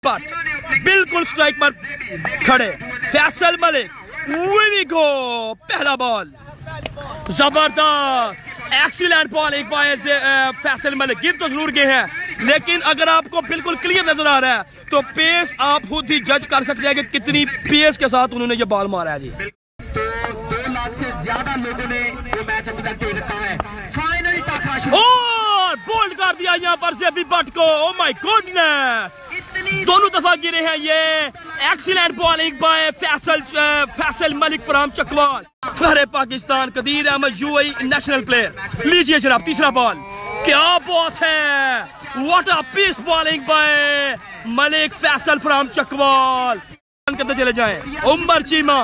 But बिल्कुल strike पर खड़े फैसल मलिक। पहला बॉल जबरदस्त, एक्सीलेंट बॉलिंग बाय से फैसल मलिक। गिर तो जरूर गए हैं, लेकिन अगर आपको बिल्कुल क्लियर नजर आ रहा है तो पेस आप खुद ही जज कर सकते हैं कि कितनी पेस के साथ उन्होंने ये बॉल मारा है जी। तो 2 लाख से ज्यादा लोगों ने वो मैच अभी तक देख रखा है। फाइनल टक्कर और बोल्ड कर दिया यहाँ पर से अभी बट को। ओ माय गॉडनेस, दोनों दफा गिरे हैं ये। Excellent bowling by Faisal Malik from Chakwal. फहरे Pakistan Qadeer Ahmed UAE national player. लीजिए जनाब तीसरा बॉल, क्या बात है, what a piece bowling by Malik Faisal from Chakwal. करते चले जाएं उमर चीमा,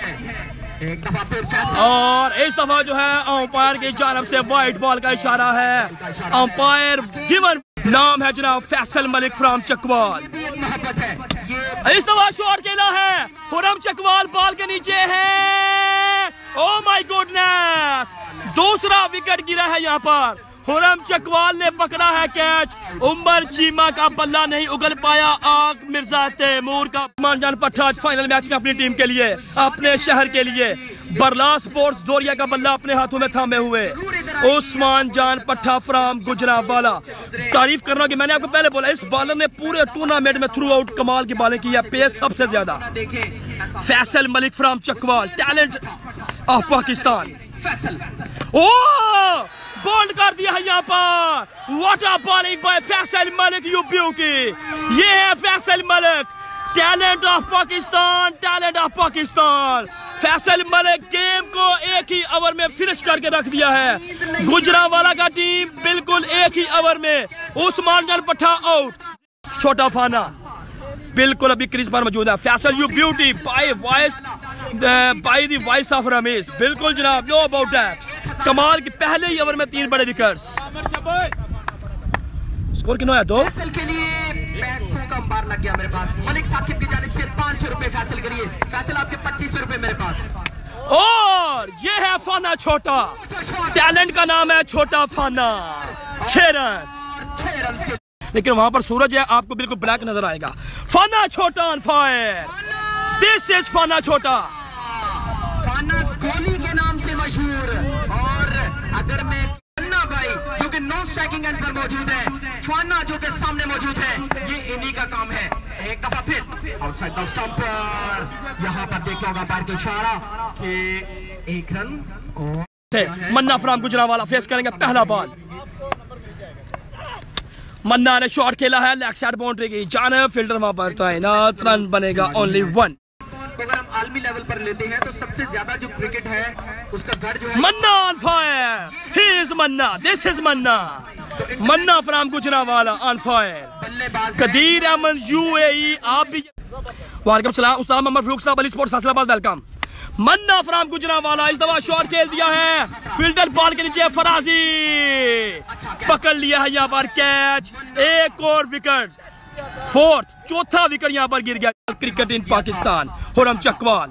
और इस दफा जो है अंपायर की जानब से व्हाइट बॉल का इशारा है। अंपायर गिवन नाम है जनाब फैसल मलिक फ्रॉम चकवाल। इस दफा शॉट खेला है, खुरम चकवाल बॉल के नीचे है। ओ माय गॉडनेस, दूसरा विकेट गिरा है यहाँ पर। खुरम चकवाल ने पकड़ा है कैच, उमर चीमा का बल्ला नहीं उगल पाया। आग मिर्जा तैमूर का उस्मान जान पट्टा फाइनल मैच में अपनी टीम के लिए, अपने शहर के लिए बरला स्पोर्ट्स दोरिया का बल्ला अपने हाथों में थामे हुए उस्मान जान पट्टा फ्रॉम गुजरावाला। तारीफ कर रहा हूँ कि मैंने आपको पहले बोला, इस बॉलर ने पूरे टूर्नामेंट में थ्रू आउट कमाल की बॉलिंग की है, पेस सबसे ज्यादा। Faisal Malik from Chakwal, talent of Pakistan. Oh bold कर दिया है यहाँ पर। What a bowling by Faisal Malik, you beauty. ये है Faisal Malik, talent of Pakistan, talent of Pakistan. Faisal Malik game को एक ही ओवर में फिनिश करके रख दिया है। गुजरावाला का टीम बिल्कुल एक ही ओवर में। उस्मान जान पट्टा आउट। छोटा फाना बिल्कुल अभी क्रीज पर मौजूद है। Faisal you beauty by the voice of Ramesh. बिल्कुल जनाब, नो अबाउट दैट। कमाल की पहले ही ओवर में 3 बड़े विकेट्स। स्कोर कितना है? 2 के लिए पैसों का अंबार लग गया मेरे पास। मलिक साकिब की जानिब से 500 रुपए फैसल करिए। फैसल आपके 2500 रुपए मेरे पास। और ये है फाना छोटा, टैलेंट का नाम है छोटा फाना। 6 रन, लेकिन वहां पर सूरज है, आपको बिल्कुल ब्लैक नजर आएगा। फाना छोटा ऑन फायर, दिस इज फाना छोटा। फाना कोहली के नाम से मशहूर। और अगर मैं पन्ना भाई जो कि नॉन स्ट्राइकिंग एंड पर मौजूद है, फाना जो के सामने मौजूद है, ये इन्हीं का काम है। एक दफा फिर आउटसाइड द स्टंप पर, यहाँ पर देखा होगा पैर का इशारा कि 1 run. Manna from Gujranwala face करेंगे पहला बॉल। मन्ना ने शॉट खेला है, लेग साइड बाउंड्री की जानिब, फील्डर वहां पर तैनात, रन बनेगा ओनली 1। अगर हम आलमी लेवल पर लेते हैं तो सबसे ज्यादा जो क्रिकेट है उसका गढ़ जो है Manna on fire. He is Manna, this is Manna. Manna from Gujranwala on fire. Qadeer Ahmed UAE, आप भी। वालेकुम सलाम उस्ताद मोहम्मद फरूक साहब, Ali sports Faisalabad, welcome. Manna from Gujranwala इस दफा शॉट खेल दिया है, फील्डर बॉल के नीचे फराजी पकड़ लिया है यहाँ पर कैच। एक और विकेट, फोर्थ, चौथा विकेट यहाँ पर गिर गया। Cricket in Pakistan, Khurram Chakwal.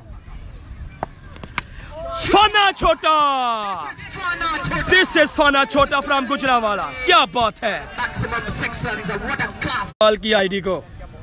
फाना छोटा, दिस इज फाना छोटा फ्रॉम गुजरावाला। क्या बात है, बॉल की आईडी को।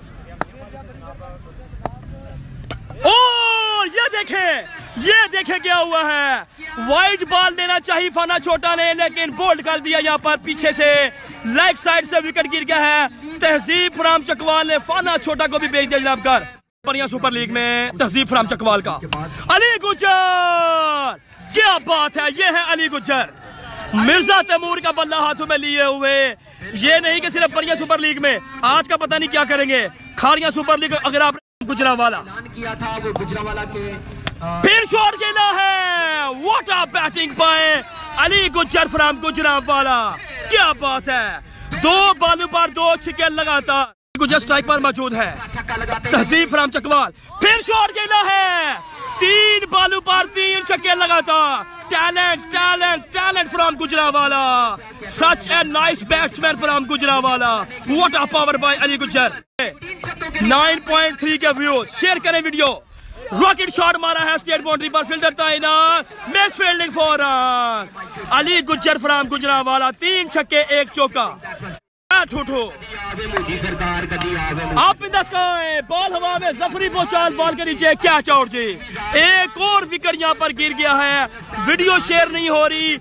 ओ ये देखे क्या हुआ है। वाइड बॉल देना चाहिए फाना छोटा ने, लेकिन बोल्ड कर दिया यहाँ पर पीछे से, लेग साइड से विकेट गिर गया है। तहजीब फ्रॉम चकवाल ने फाना छोटा को भी भेज दिया जनाब कर। बढ़िया सुपर लीग में तहजीब फ्रॉम चकवाल का। अली गुज्जर, क्या बात है, ये है अली गुज्जर। मिर्जा तैमूर का बल्ला हाथों में लिए हुए। ये नहीं कि सिर्फ बढ़िया सुपर लीग में, आज का पता नहीं क्या करेंगे। खारिया सुपर लीग अगर आप गुजरावाला किया था, वो गुजरावाला के फिर शॉट खेला है। What a batting by Ali Gujjar from Gujranwala. क्या बात है, 2 बॉलों पर 2 छक्के लगातार। गुज्जर स्ट्राइक पर मौजूद है। तहजीब फ्रॉम चकवाल फिर शॉट खेला है, 3 बॉलों पर 3 छक्के लगातार। Talent from Gujranwala. Such a nice batsman from Gujranwala. What a power by Ali Gujjar. 9.3 के व्यूज, शेयर करें वीडियो। रॉकेट शॉट मारा है स्टेट बाउंड्री पर, फील्डर तैनात, miss fielding for Ali Gujjar from Gujranwala. 3 छक्के 1 चौका। आप इन द स्काई, बॉल हवा में, जफरी बोचाल बॉल के नीचे, कैच आउट जी। एक और विकेट यहाँ पर गिर गया है, वीडियो शेयर नहीं हो रही।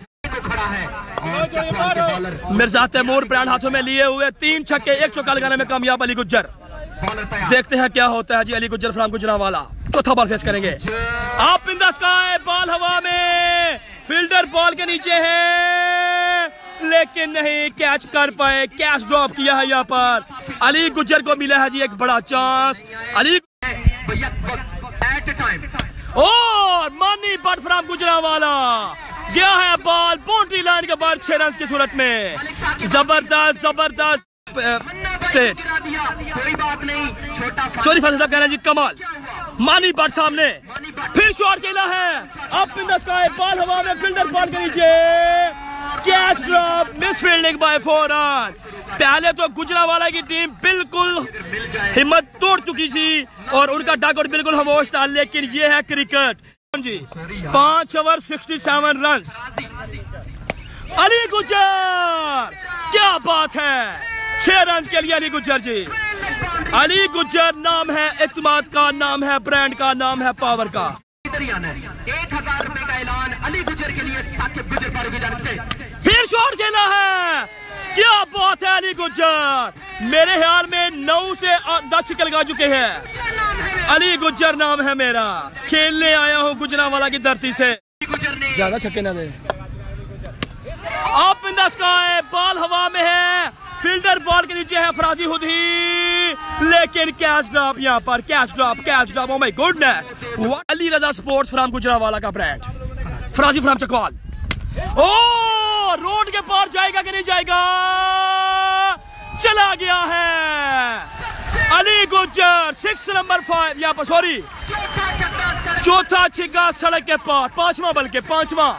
मिर्जा तैमूर ब्रांड हाथों में लिए हुए 3 छक्के 1 चौका लगाने में कामयाब अली गुज्जर। देखते हैं क्या होता है जी। अली गुज्जर फ्राम गुजरांवाला चौथा बॉल फेस करेंगे। आप इन द स्काई, बॉल हवा में, फील्डर बॉल के नीचे है लेकिन नहीं कैच कर पाए, कैच ड्रॉप किया है यहाँ पर। अली गुज्जर को मिला है जी एक बड़ा चांस। अली और मानी बट फ्राम गुजरांवाला गया है बॉल बाउंड्री लाइन के बाद 6 रन की सूरत में। जबरदस्त जबरदस्त स्टेट। चोरी फैसल साहब कह रहे हैं जी कमाल। मानी बट सामने, फिर शॉट खेला है। Up in the sky, ball हवा में, फील्डर बॉल के नीचे, catch drop, miss fielding by 4 run. पहले तो गुजरांवाला की टीम बिल्कुल हिम्मत तोड़ चुकी थी और उनका डगआउट बिल्कुल खामोश था, लेकिन ये है क्रिकेट जी। 5 ओवर 67 रन। अली गुज्जर, क्या बात है, 6 रन के लिए अली गुज्जर जी। अली गुज्जर नाम है इत्मीनान का, नाम है ब्रांड का, नाम है पावर का। 1000 रुपए का ऐलान अली गुज्जर के लिए साकिब गुज्जर पारू की जानिब से। फिर शॉट खेला है, क्या बात है अली गुज्जर। मेरे ख्याल में 9 से 10 छक्के लगा चुके हैं। अली गुज्जर नाम है मेरा, खेलने आया हूँ गुजरांवाला की धरती से। ज्यादा छक्के ना दे। Up in the sky, ball हवा में है, फील्डर बॉल के नीचे है फराजी हुदी, लेकिन कैच ड्रॉप यहाँ पर, catch drop. Oh my goodness. Ali Raza sports from Gujranwala का brand, Farazi from Chakwal. Oh road के पार जाएगा कि नहीं जाएगा, चला गया है अली गुज्जर। 6 नंबर 5 यहाँ पर, सॉरी चौथा छिक्का सड़क के पार, 5वां बल्कि 5वां।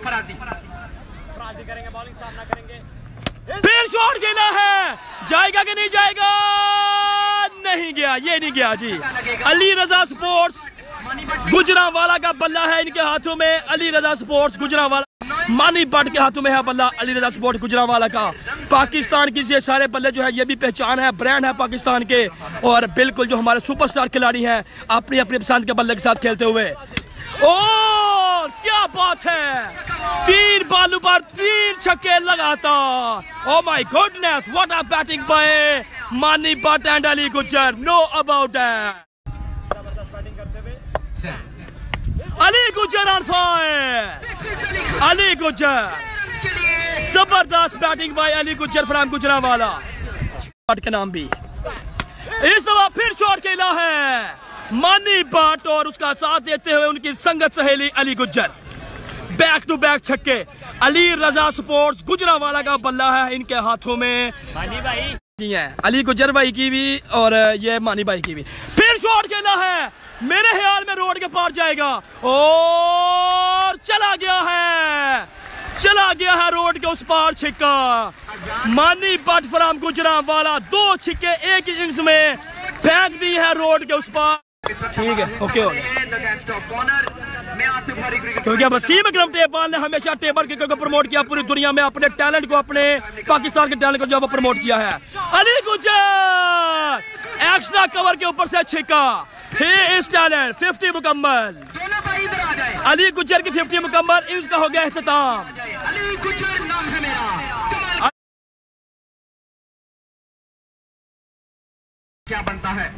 फिर शॉट खेला है, जाएगा कि नहीं जाएगा, नहीं गया, ये नहीं गया जी। अली रजा स्पोर्ट्स गुजरांवाला का बल्ला है इनके हाथों में। अली रजा स्पोर्ट्स गुजरांवाला, मानी बट के हाथों में है बल्ला अली रजा स्पोर्ट्स गुजरांवाला का। पाकिस्तान की ये सारे बल्ले जो है ये भी पहचान है, ब्रांड है पाकिस्तान के, और बिल्कुल जो हमारे सुपरस्टार खिलाड़ी हैं अपनी अपनी पसंद के बल्ले के साथ खेलते हुए। और क्या बात है, 3 बालों पर 3 छक्के लगातार। Oh my goodness, what a batting by Mani Butt and Ali Gujjar, no about that. Ali Gujjar on fire, Ali Gujjar, जबरदस्त batting by Ali Gujjar from Gujranwala के नाम भी। इस दफा फिर शॉट खेला है मानी बट और उसका साथ देते हुए उनकी संगत सहेली Ali Gujjar. Back to back छक्के। अली रजा स्पोर्ट्स गुजरांवाला का बल्ला है इनके हाथों में। मानी भाई है, अली गुज्जर भाई की भी और ये मानी भाई की भी। फिर शॉट खेला है, मेरे ख्याल में रोड के पार जाएगा और चला गया है रोड के उस पार छिक्का। मानी बट फ्राम गुजरांवाला 2 छिक्के एक इनिंग्स में फेंक दी है रोड के उस पार। ठीक है, ओके हो गया। क्योंकि वसीम अकरम टेबल ने हमेशा टेबल क्रिकेट को प्रमोट किया, पूरी दुनिया में अपने टैलेंट को, अपने पाकिस्तान के टैलेंट को जो प्रमोट किया है। अली गुज्जर एक्स्ट्रा कवर के ऊपर से छिक्का, ही इज टैलेंट। 50 मुकम्मल, अली गुज्जर की 50 मुकम्मल, इसका हो गया इख्तिताम। अली गुज्जर नाम है मेरा। क्या बनता है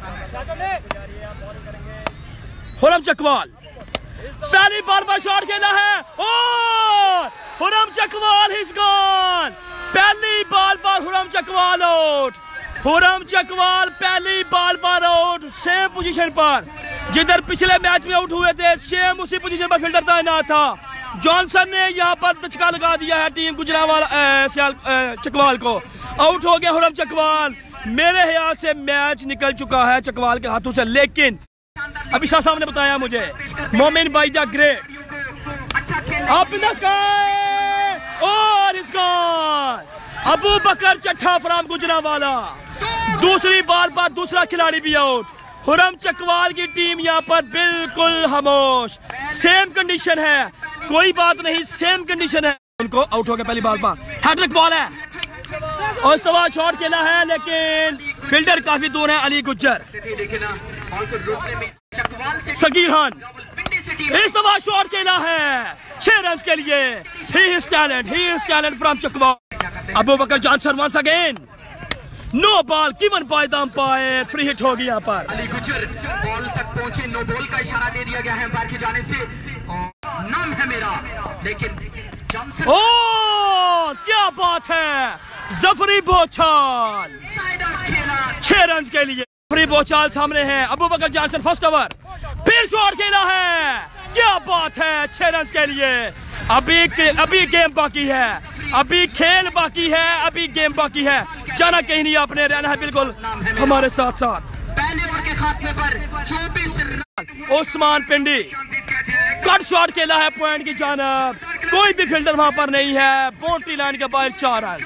खुरम चकवाल, पहली बॉल पर शॉट खेला है और खुरम चकवाल इज गॉन। पहली बॉल पर खुरम चकवाल आउट। खुरम चकवाल पहली बॉल पर आउट, सेम पोजीशन पर जिधर पिछले मैच में आउट हुए थे, सेम उसी पोजीशन पर फील्डर तैनात था। जॉनसन ने यहाँ पर दचका लगा दिया है टीम गुजरांवाला चकवाल को। आउट हो गया खुरम चकवाल। मेरे ख्याल से मैच निकल चुका है चकवाल के हाथों से, लेकिन अभी शाह साहब ने बताया मुझे मोमिन भाई the great up in the sky और is gone. Abu Bakar Chattha from Gujranwala, दूसरी बॉल पर दूसरा खिलाड़ी भी आउट। खुरम चकवाल की टीम यहाँ पर बिल्कुल खामोश। सेम कंडीशन है, कोई बात नहीं, सेम कंडीशन है। उनको आउट हो गया पहली बॉल पर। हैट्रिक बॉल है, और सवा शॉट खेला है लेकिन फील्डर काफी दूर है अली गुज्जर। सगीर खान इस सवा शॉट खेला है 6 रन के लिए। He is talent from Chakwal. Abu Bakar Johnson once again, no ball given by the umpire, free hit होगी यहाँ पर। अली गुज्जर बॉल तक पहुंचे, नो बॉल का इशारा दे दिया गया है अंपायर की जानिब से। नाम है मेरा, लेकिन जॉनसन, ओ क्या बात है, जफरी बोचाल 6 रन के लिए। जफरी बोचाल सामने है, अबू बकर जॉनसन फर्स्ट ओवर, फिर शॉट खेला है, क्या बात है 6 रन के लिए। अभी गेम बाकी है, अभी खेल बाकी है, अभी गेम बाकी है, जाना कहीं नहीं, आपने रहना है बिल्कुल हमारे साथ साथ। पहले ओवर के खात्मे पर 24 run. Usman Pindi cut shot खेला है पॉइंट की जानब, कोई भी फील्डर वहां पर नहीं है, बाउंड्री लाइन के बाहर 4 रन।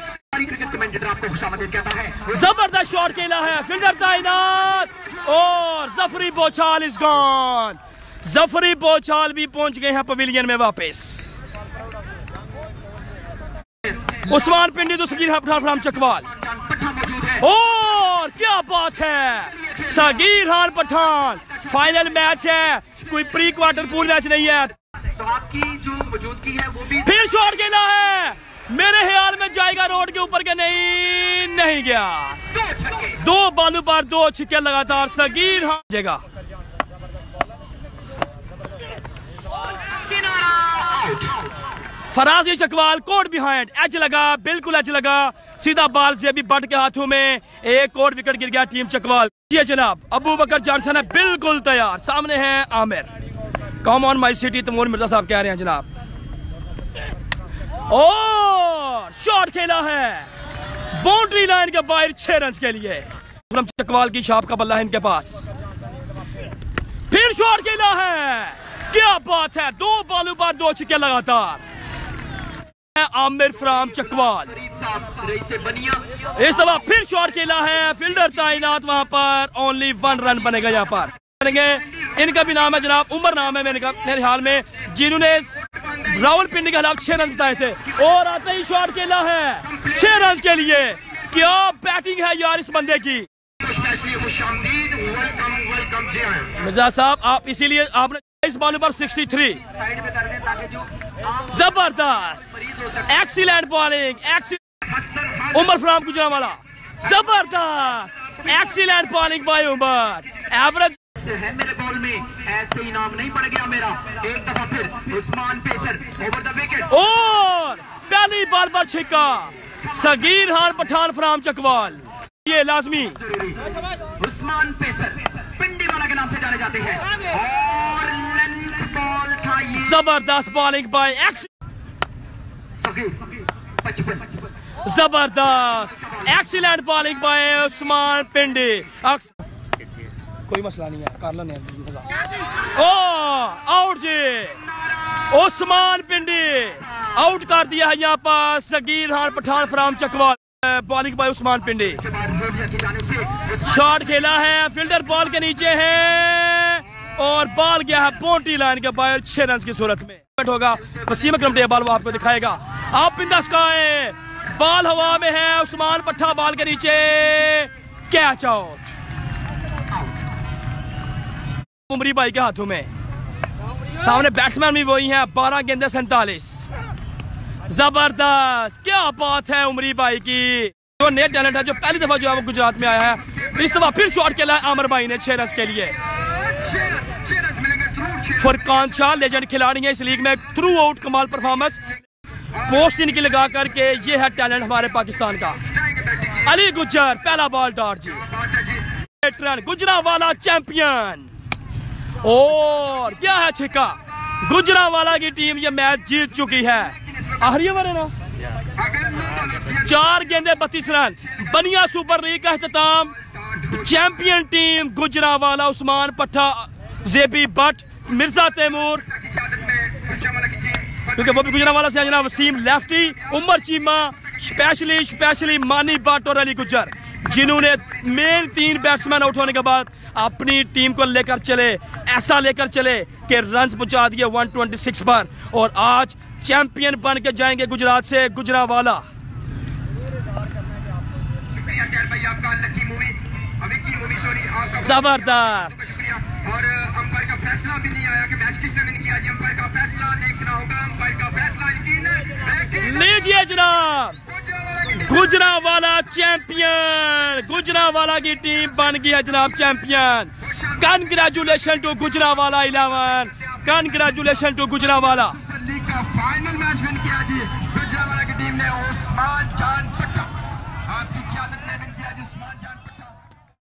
जबरदस्त शॉट खेला है, फील्डर तैनात और जफरी बोचाल इज गॉन। जफरी बोचाल भी पहुंच गए हैं पवेलियन में वापस। उस्मान पिंडी तो सगीर खान चकवाल, और क्या बात है, सगीर खान पठान। फाइनल मैच है, कोई प्री क्वार्टर पूल मैच नहीं है। तो आपकी जो मौजूदगी है वो भी फिर शॉट खेला है, मेरे ख्याल में जाएगा रोड के ऊपर के नहीं गया। 2 बालू पर 2 छिक्के लगातार, सगीर खान जगह। Farazi Chakwal caught behind, edge लगा, बिल्कुल एज लगा, सीधा बाल से अभी बट के हाथों में एक और विकेट गिर गया टीम चकवाल। जी जनाब, अबू बकर जॉनसन है बिल्कुल तैयार, सामने है Aamir. Come on my city, Taimur Mirza साहब कह रहे हैं जनाब। और शॉट खेला है बाउंड्री लाइन के बाहर 6 रन के लिए। चकवाल की छाप का बल्ला है इनके पास। फिर शॉट खेला है, क्या बात है, 2 बालू पर 2 छिक्के लगातार। आमिर फ्राम चकवाल इस दफा फिर शॉट खेला है, फील्डर तैनात वहां पर, ओनली 1 रन बनेगा यहाँ पर। इनका भी नाम है जनाब, उमर नाम है मेरे ख्याल में, जिन्होंने रावलपिंडी के खिलाफ 6 रन बताए थे। और आते ही शॉट खेला है 6 रन के लिए। क्या बैटिंग है यार इस बंदे की। मिर्जा साहब, आप इसीलिए आपने इस बॉल पर 63। जबरदस्त, excellent bowling, Umar from Gujranwala, जबरदस्त excellent bowling by Umar. Average है मेरे बॉल में, ऐसे इनाम नहीं पड़ गया मेरा। एक दफा फिर Usman pacer over the wicket, और पहली बॉल पर छिक्का, सगीर खान पठान फ्राम चकवाल। ये लाजमी उस्मान पेसर पिंडी वाला के नाम से जाने जाते हैं, और लेंथ बॉल था ये। जबरदस्त बॉलिंग बाय सगीर 55। जबरदस्त excellent bowling by Usman Pindi. कोई मसला नहीं है, कर लेने। ओ आउट जी, उस्मान पिंडी आउट कर दिया है यहाँ पर Sagheer Khan Pathan from Chakwal. Bowling by Usman Pindi, shot खेला है, फील्डर बॉल के नीचे है और बॉल गया है बाउंड्री लाइन के बाहर 6 रन की सूरत में। होगा वसीम अकरम टेबल, वो आपको दिखाएगा। आप इन द स्काई, बॉल हवा में है, उस्मान पट्टा बॉल के नीचे, कैच आउट उमरी भाई के हाथों में। सामने बैट्समैन भी वही हैं, 12 गेंदे 47। जबरदस्त, क्या बात है उमरी भाई की, जो नया टैलेंट है, जो पहली दफा जो है वो गुजरात में आया है। इस दफा फिर शॉट खेला है आमिर भाई ने 6 रन के लिए। फुरकान शाह लेजेंड खिलाड़ी है इस लीग में, थ्रू आउट कमाल परफॉर्मेंस, पोस्ट इनकी लगा करके, ये है टैलेंट हमारे पाकिस्तान का। अली गुज्जर पहला बॉल डॉट जी, 8 रन, गुजरांवाला चैंपियन। और क्या है छिक्का, गुजरांवाला की टीम ये मैच जीत चुकी है। आखिरी ओवर है ना, 4 गेंदे 32 रन। बनिया सुपर लीग का इख्तिताम, champion team Gujranwala, Usman Patta, JB but, Mirza Taimur, क्योंकि वो भी गुजरांवाला से है, वसीम लेफ्टी, उमर चीमा, स्पेशली मानी बट और अली गुज्जर, जिन्होंने मेन 3 बैट्समैन आउट होने के बाद अपनी टीम को लेकर चले, ऐसा लेकर चले कि रन पहुंचा दिए 126 पर, और आज चैंपियन बन के जाएंगे गुजरात से गुजरांवाला। शुक्रिया कैर भाई आपका, lucky movie Vicky movie sorry आपका जबरदस्त। शुक्रिया। और अंपायर का फैसला भी नहीं आया कि मैच किसने विन किया जी। अंपायर का फैसला देखना होगा, अंपायर का फैसला लीजिए जनाब, गुजरांवाला चैंपियन, गुजरांवाला की टीम बन गई है जनाब champion. Congratulation to Gujranwala 11, congratulation to Gujranwala. Super league का फाइनल मैच विन किया जी गुजरांवाला की टीम ने। उस्मान जान पट्टा आपकी क़यादत में विन किया जी उस्मान जान।